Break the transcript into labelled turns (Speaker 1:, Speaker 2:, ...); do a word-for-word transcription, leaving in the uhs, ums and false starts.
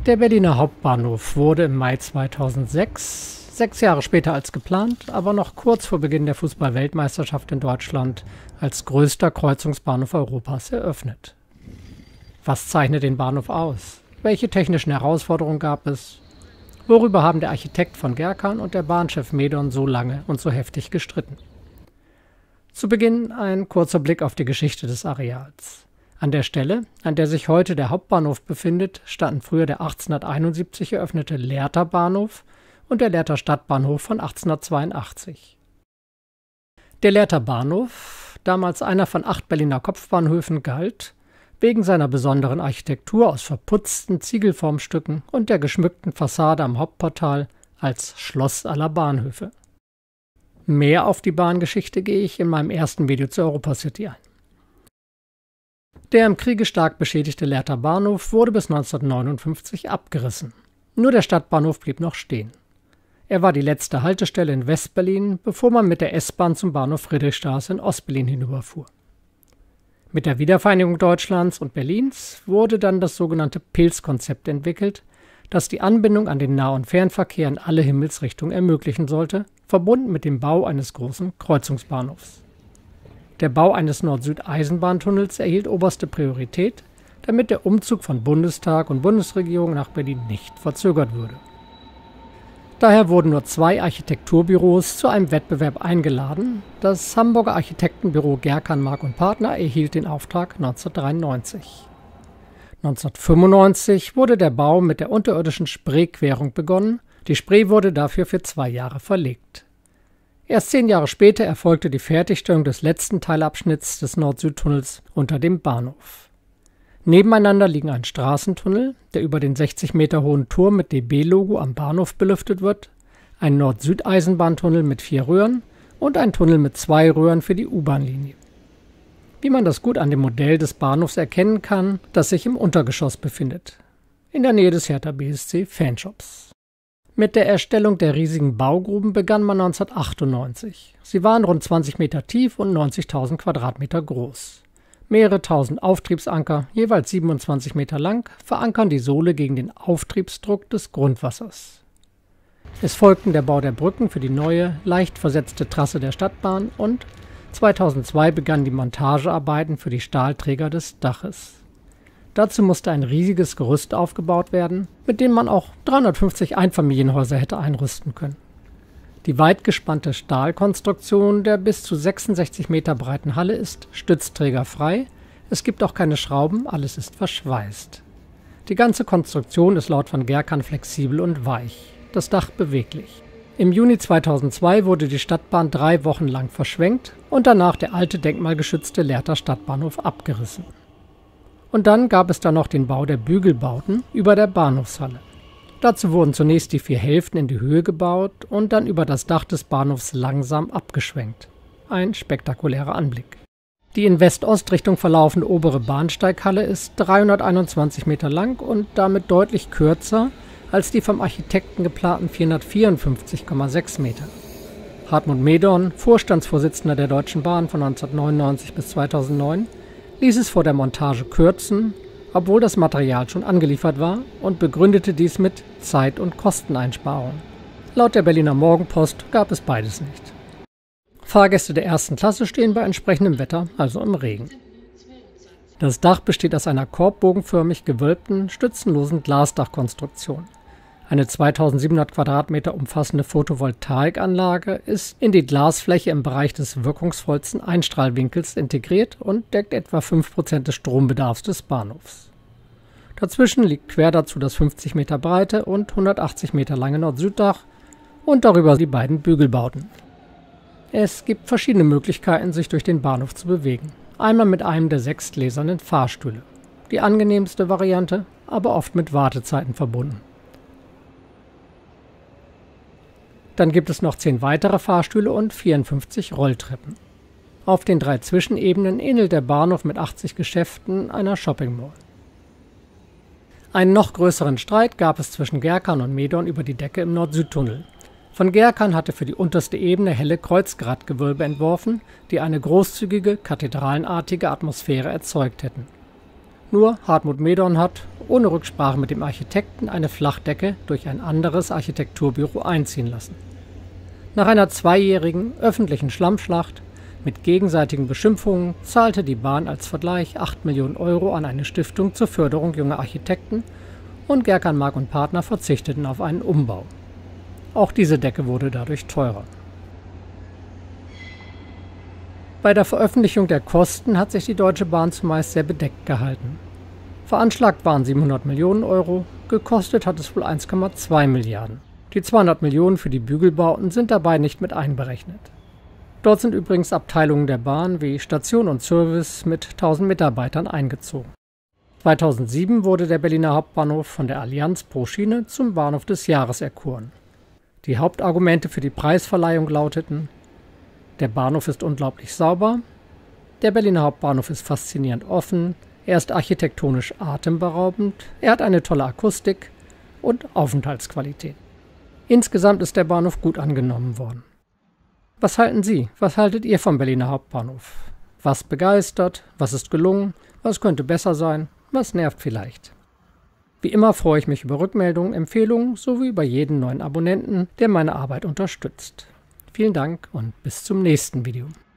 Speaker 1: Der Berliner Hauptbahnhof wurde im Mai zweitausendsechs, sechs Jahre später als geplant, aber noch kurz vor Beginn der Fußball-Weltmeisterschaft in Deutschland, als größter Kreuzungsbahnhof Europas eröffnet. Was zeichnet den Bahnhof aus? Welche technischen Herausforderungen gab es? Worüber haben der Architekt von Gerkan und der Bahnchef Medon so lange und so heftig gestritten? Zu Beginn ein kurzer Blick auf die Geschichte des Areals. An der Stelle, an der sich heute der Hauptbahnhof befindet, standen früher der achtzehnhunderteinundsiebzig eröffnete Lehrter Bahnhof und der Lehrter Stadtbahnhof von achtzehnhundertzweiundachtzig. Der Lehrter Bahnhof, damals einer von acht Berliner Kopfbahnhöfen, galt wegen seiner besonderen Architektur aus verputzten Ziegelformstücken und der geschmückten Fassade am Hauptportal als Schloss aller Bahnhöfe. Mehr auf die Bahngeschichte gehe ich in meinem ersten Video zur Europacity ein. Der im Kriege stark beschädigte Lehrter Bahnhof wurde bis neunzehnhundertneunundfünfzig abgerissen. Nur der Stadtbahnhof blieb noch stehen. Er war die letzte Haltestelle in West-Berlin, bevor man mit der S-Bahn zum Bahnhof Friedrichstraße in Ost-Berlin hinüberfuhr. Mit der Wiedervereinigung Deutschlands und Berlins wurde dann das sogenannte Pilz-Konzept entwickelt, das die Anbindung an den Nah- und Fernverkehr in alle Himmelsrichtungen ermöglichen sollte, verbunden mit dem Bau eines großen Kreuzungsbahnhofs. Der Bau eines Nord-Süd-Eisenbahntunnels erhielt oberste Priorität, damit der Umzug von Bundestag und Bundesregierung nach Berlin nicht verzögert würde. Daher wurden nur zwei Architekturbüros zu einem Wettbewerb eingeladen. Das Hamburger Architektenbüro Gerkan, Mark und Partner erhielt den Auftrag neunzehnhundertdreiundneunzig. neunzehnhundertfünfundneunzig wurde der Bau mit der unterirdischen Spreequerung begonnen. Die Spree wurde dafür für zwei Jahre verlegt. Erst zehn Jahre später erfolgte die Fertigstellung des letzten Teilabschnitts des Nord-Süd-Tunnels unter dem Bahnhof. Nebeneinander liegen ein Straßentunnel, der über den sechzig Meter hohen Turm mit D B-Logo am Bahnhof belüftet wird, ein Nord-Süd-Eisenbahntunnel mit vier Röhren und ein Tunnel mit zwei Röhren für die U-Bahn-Linie. Wie man das gut an dem Modell des Bahnhofs erkennen kann, das sich im Untergeschoss befindet, in der Nähe des Hertha B S C Fanshops. Mit der Erstellung der riesigen Baugruben begann man neunzehnhundertachtundneunzig. Sie waren rund zwanzig Meter tief und neunzigtausend Quadratmeter groß. Mehrere tausend Auftriebsanker, jeweils siebenundzwanzig Meter lang, verankern die Sohle gegen den Auftriebsdruck des Grundwassers. Es folgten der Bau der Brücken für die neue, leicht versetzte Trasse der Stadtbahn und zweitausendzwei begannen die Montagearbeiten für die Stahlträger des Daches. Dazu musste ein riesiges Gerüst aufgebaut werden, mit dem man auch dreihundertfünfzig Einfamilienhäuser hätte einrüsten können. Die weit gespannte Stahlkonstruktion der bis zu sechsundsechzig Meter breiten Halle ist stützträgerfrei, es gibt auch keine Schrauben, alles ist verschweißt. Die ganze Konstruktion ist laut von Gerkan flexibel und weich, das Dach beweglich. Im Juni zweitausendzwei wurde die Stadtbahn drei Wochen lang verschwenkt und danach der alte denkmalgeschützte Lehrter Stadtbahnhof abgerissen. Und dann gab es da noch den Bau der Bügelbauten über der Bahnhofshalle. Dazu wurden zunächst die vier Hälften in die Höhe gebaut und dann über das Dach des Bahnhofs langsam abgeschwenkt. Ein spektakulärer Anblick. Die in West-Ost-Richtung verlaufende obere Bahnsteighalle ist dreihunderteinundzwanzig Meter lang und damit deutlich kürzer als die vom Architekten geplanten vierhundertvierundfünfzig Komma sechs Meter. Hartmut Medon, Vorstandsvorsitzender der Deutschen Bahn von neunzehnhundertneunundneunzig bis zweitausendneun, ließ es vor der Montage kürzen, obwohl das Material schon angeliefert war, und begründete dies mit Zeit- und Kosteneinsparung. Laut der Berliner Morgenpost gab es beides nicht. Fahrgäste der ersten Klasse stehen bei entsprechendem Wetter, also im Regen. Das Dach besteht aus einer korbbogenförmig gewölbten, stützenlosen Glasdachkonstruktion. Eine zweitausendsiebenhundert Quadratmeter umfassende Photovoltaikanlage ist in die Glasfläche im Bereich des wirkungsvollsten Einstrahlwinkels integriert und deckt etwa fünf Prozent des Strombedarfs des Bahnhofs. Dazwischen liegt quer dazu das fünfzig Meter breite und hundertachtzig Meter lange Nord-Süd-Dach und darüber die beiden Bügelbauten. Es gibt verschiedene Möglichkeiten, sich durch den Bahnhof zu bewegen. Einmal mit einem der sechs gläsernen Fahrstühle. Die angenehmste Variante, aber oft mit Wartezeiten verbunden. Dann gibt es noch zehn weitere Fahrstühle und vierundfünfzig Rolltreppen. Auf den drei Zwischenebenen ähnelt der Bahnhof mit achtzig Geschäften einer Shopping Mall. Einen noch größeren Streit gab es zwischen Gerkan und Medon über die Decke im Nord-Süd-Tunnel. Von Gerkan hatte für die unterste Ebene helle Kreuzgratgewölbe entworfen, die eine großzügige, kathedralenartige Atmosphäre erzeugt hätten. Nur Hartmut Medon hat, ohne Rücksprache mit dem Architekten eine Flachdecke durch ein anderes Architekturbüro einziehen lassen. Nach einer zweijährigen öffentlichen Schlammschlacht mit gegenseitigen Beschimpfungen zahlte die Bahn als Vergleich acht Millionen Euro an eine Stiftung zur Förderung junger Architekten und Gerkan Mark und Partner verzichteten auf einen Umbau. Auch diese Decke wurde dadurch teurer. Bei der Veröffentlichung der Kosten hat sich die Deutsche Bahn zumeist sehr bedeckt gehalten. Veranschlagt waren siebenhundert Millionen Euro, gekostet hat es wohl eins Komma zwei Milliarden. Die zweihundert Millionen für die Bügelbauten sind dabei nicht mit einberechnet. Dort sind übrigens Abteilungen der Bahn wie Station und Service mit tausend Mitarbeitern eingezogen. zweitausendsieben wurde der Berliner Hauptbahnhof von der Allianz pro Schiene zum Bahnhof des Jahres erkoren. Die Hauptargumente für die Preisverleihung lauteten: Der Bahnhof ist unglaublich sauber, der Berliner Hauptbahnhof ist faszinierend offen, er ist architektonisch atemberaubend, er hat eine tolle Akustik und Aufenthaltsqualität. Insgesamt ist der Bahnhof gut angenommen worden. Was halten Sie? Was haltet ihr vom Berliner Hauptbahnhof? Was begeistert? Was ist gelungen? Was könnte besser sein? Was nervt vielleicht? Wie immer freue ich mich über Rückmeldungen, Empfehlungen sowie über jeden neuen Abonnenten, der meine Arbeit unterstützt. Vielen Dank und bis zum nächsten Video.